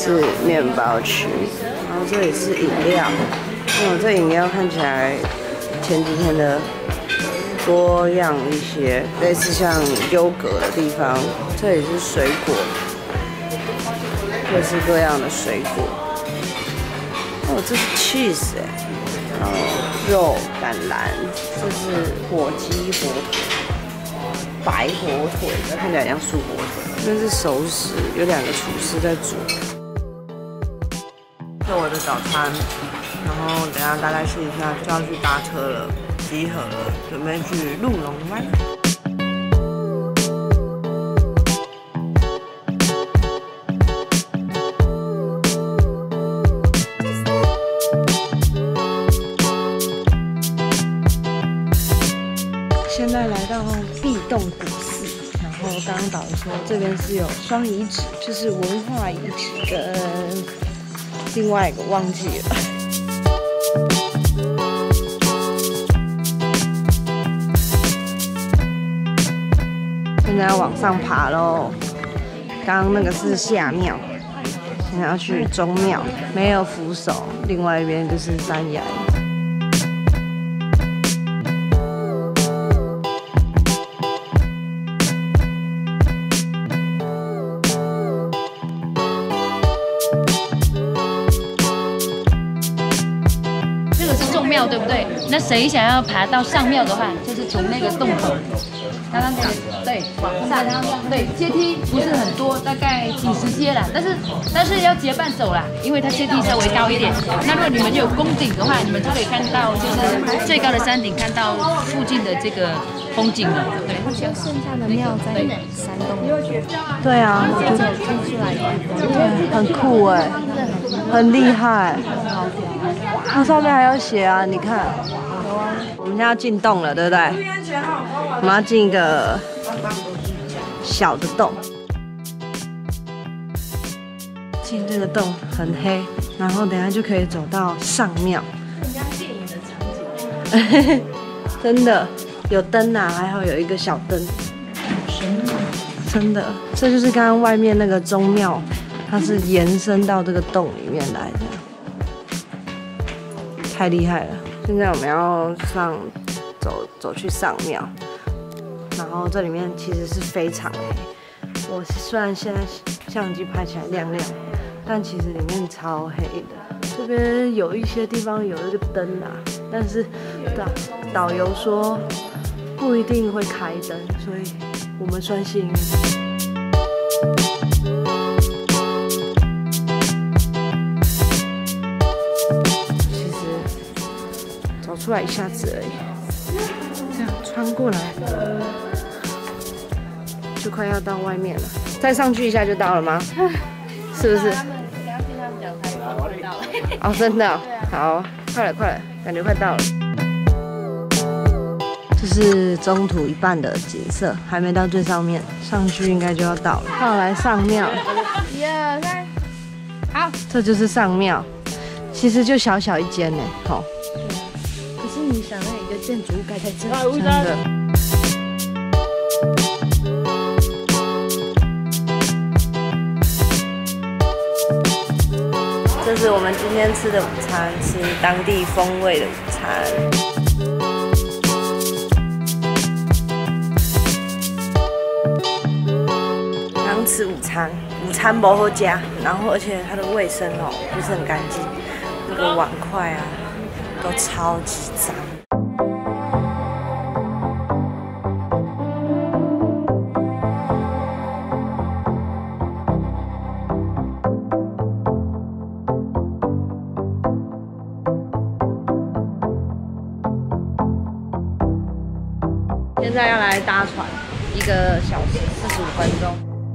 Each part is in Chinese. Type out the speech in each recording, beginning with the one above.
是面包区，然后这里是饮料。哦，这饮料看起来前几天的多样一些，类似像优格的地方。这里是水果，各式各样的水果。哦，这是 cheese 哎，然后肉、橄榄，这是火鸡火腿。 白火腿，这看起来像素火腿，那是熟食，有2个厨师在煮。这我的早餐，然后等下大概试一下就要去搭车了，集合了，准备去鹿龙湾。现在来到壁洞古寺，然后刚刚导游说这边是有双遗址，就是文化遗址跟另外一个忘记了。现在要往上爬喽，刚刚那个是下庙，现在要去中庙，没有扶手，另外一边就是山崖。 庙对不对？那谁想要爬到上庙的话，就是从那个洞口，刚刚对往上，对阶梯不是很多，大概几十阶啦，但是要结伴走啦，因为它阶梯稍微高一点。那如果你们有攻顶的话，你们就可以看到就是最高的山顶，看到附近的这个风景了。对， 就剩下的庙在山洞。 对啊， 就凸出来对，很酷哎，很厉害。 它上面还有写啊，你看，我们现在要进洞了，对不对？我们要进一个小的洞，进这个洞很黑，然后等一下就可以走到上庙。很像电影的场景。真的有灯啊，还好有一个小灯。真的，这就是刚刚外面那个宗庙，它是延伸到这个洞里面来的。 太厉害了！现在我们要走去上庙，然后这里面其实是非常黑。我虽然现在相机拍起来亮亮，但其实里面超黑的。这边有一些地方有一个灯啊，但是导游说不一定会开灯，所以我们算幸运。 走出来一下子而已，这样穿过来就快要到外面了，再上去一下就到了吗？是不是？哦，真的、哦，好，快了，快了，感觉快到了。这是中途一半的景色，还没到最上面，上去应该就要到了。要来上庙，1、2、3，好，这就是上庙，其实就小小一间呢，好。 你想让一个建筑物盖在这里，真的。这是我们今天吃的午餐，吃当地风味的午餐。刚吃午餐，午餐不好吃，然后而且它的卫生哦不是很干净，那个碗筷啊。 都超级脏。现在要来搭船，1个小时45分钟。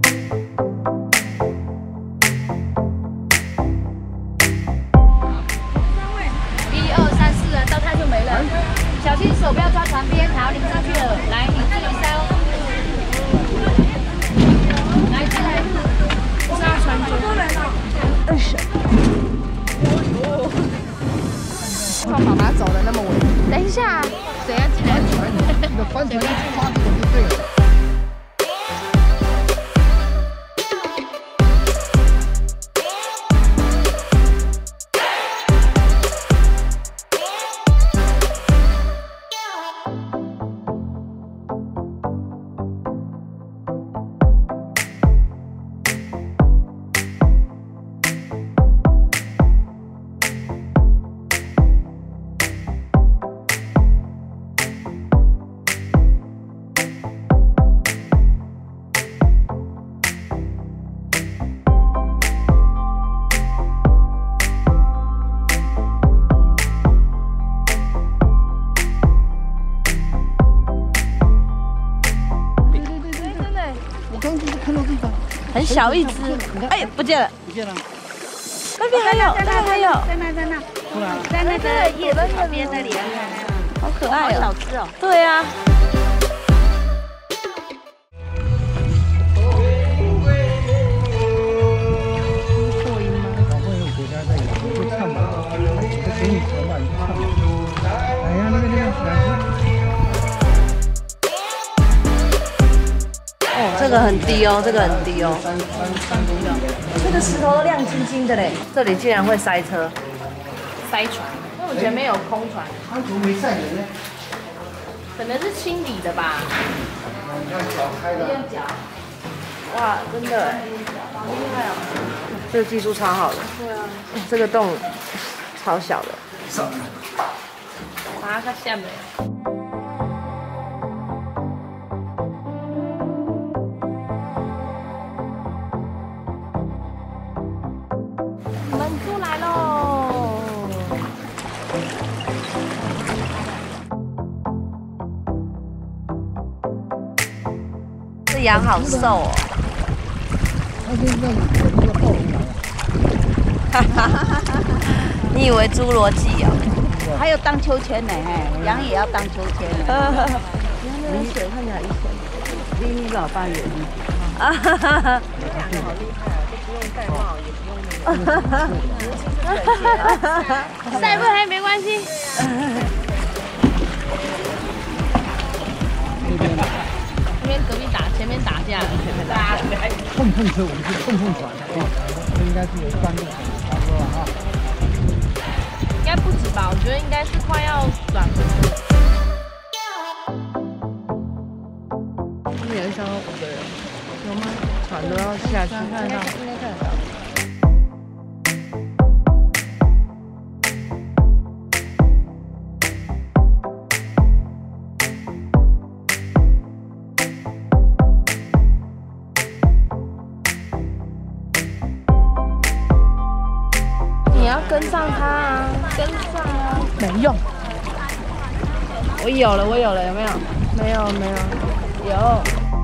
小心手不要抓船边，好，你上去了，来，你自己烧。来，进来，抓船就。 看妈妈走的那么稳。等一下，谁要进来？ 你的帆船要出发点就对了。 我刚刚看到这个， 很小一只，哎，不见了， 不见了。 那边还有，那边还有， 在那个叶子旁边那里啊， 好可爱哦， 好小只哦。 对啊。 搞不好有国家在养，会唱嘛，我给你钱吧，你去唱吧。哎呀，那个， 哦，这个很低哦，这个很低哦。这个石头都亮晶晶的嘞，这里竟然会塞车， 塞船，因为我前面有空船， 他怎么没载人呢？ 可能是清理的吧。 你看脚开的。 哇，真的，好厉害哦！这个技术超好的。对啊。这个洞超小的。 把它下面。我们出来喽！ 这羊好瘦哦。 他现在这个暴龙来了。 哈哈哈哈！你以为侏罗纪啊？ 还有荡秋千呢，羊也要荡秋千呢。 离水看起来离水， 离你老爸远一点。 啊哈哈哈！ 好厉害啊，都不用戴帽，也不用那个。晒不黑没关系。那边隔壁前面打架了， 碰车，我们是碰船，这应该是有3个船，差不多了哈。 应该不止吧？我觉得应该是快要转了。 今年上到5个人，有吗？船都要下去，应该看得到。 你要跟上他啊，跟上啊，没用。 我有了，有没有？ 没有， 有。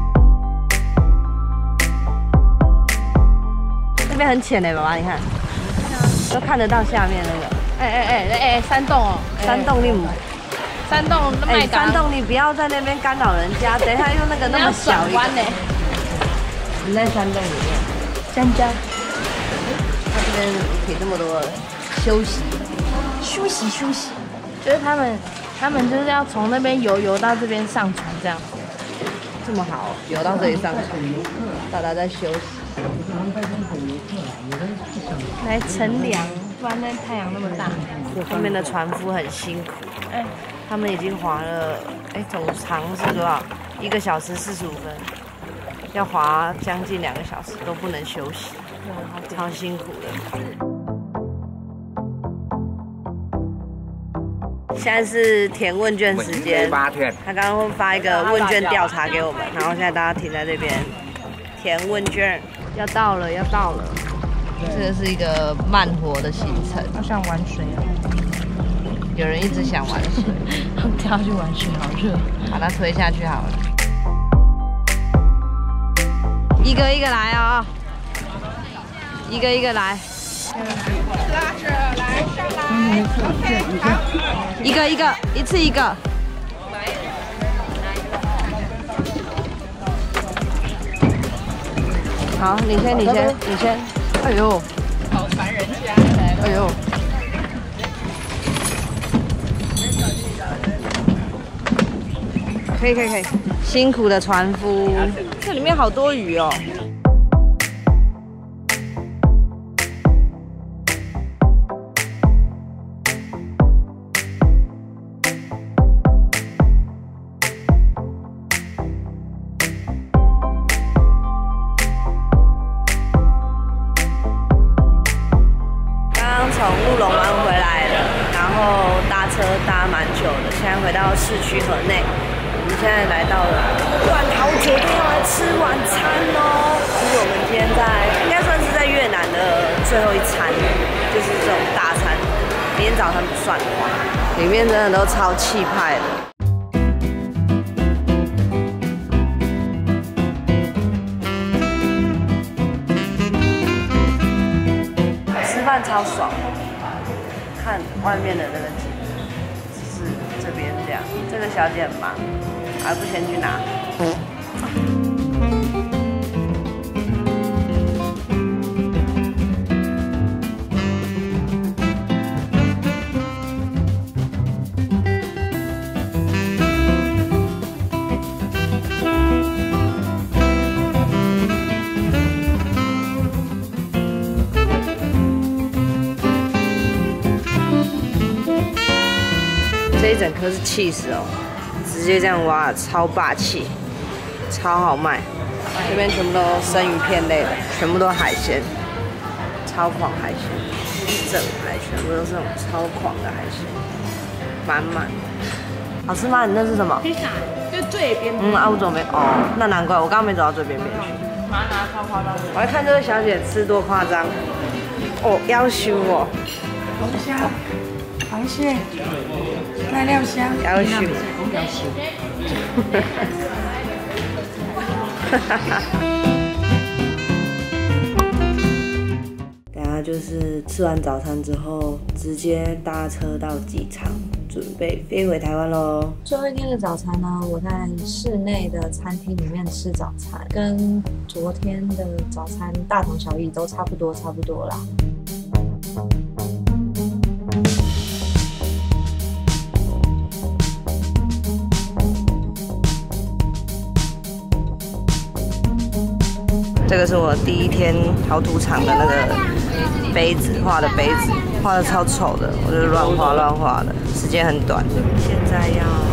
那边很浅嘞，爸爸，你看，都看得到下面那个。 山洞哦， 山洞你母， 山洞那麦山洞你不要在那边干扰人家，等一下用那个那么小一个。你在山洞里面，山楂。他这边给这么多休息， 就是他们就是要从那边游到这边上船这样。 这么好，游到这里上船，大家在休息。 来乘凉，不然那太阳那么大。 后面的船夫很辛苦，他们已经划了，总长是多少？1个小时45分，要划将近2个小时都不能休息，超辛苦的。现在是填问卷时间，他刚刚会发一个问卷调查给我们，然后现在大家停在这边填问卷，要到了。这个是一个慢活的行程， 好想玩水啊！ 有人一直想玩水， 跳下去玩水好热， 把它推下去好了。一个一个来啊、一个一个来。 拉着来上来 ，OK， 一个一个，一次一个。好，你先。哎呦， 好烦人家来了。 哎呦。可以。辛苦的船夫，这里面好多鱼哦。从鹿龙湾回来了，然后搭车搭蛮久的，现在回到市区河内。我们现在来到了万豪酒店，要来吃晚餐哦。这是我们今天应该算是在越南的最后一餐，就是这种大餐。明天早餐不算的话，里面真的都超气派的。 饭超爽，看外面的那个景，是这边这样。这个小姐很忙，还不先去拿。这一整颗是cheese哦，直接这样挖，超霸气，超好卖。这边全部都生鱼片类的，全部都海鲜，超狂海鲜，一整排全部都是那种超狂的海鲜，满满。好吃吗？你那是什么？ 披萨，就最边边。 我怎么没？哦，那难怪我刚刚没走到最边边去。 麻辣超夸张。 我来看这位小姐吃多夸张。哦，要求我。 龙虾、螃蟹、奈料虾， 要求。等下就是吃完早餐之后，直接搭车到机场，准备飞回台湾喽。 最后一天的早餐呢，我在室内的餐厅里面吃早餐，跟昨天的早餐大同小异，都差不多啦。 这个是我第一天陶土场的那个杯子，画的杯子，画的超丑的，我就乱画的，时间很短。现在要